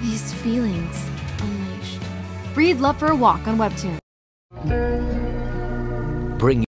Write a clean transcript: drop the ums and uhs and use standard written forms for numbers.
These feelings unleashed. Read Love for a Walk on Webtoon. Bring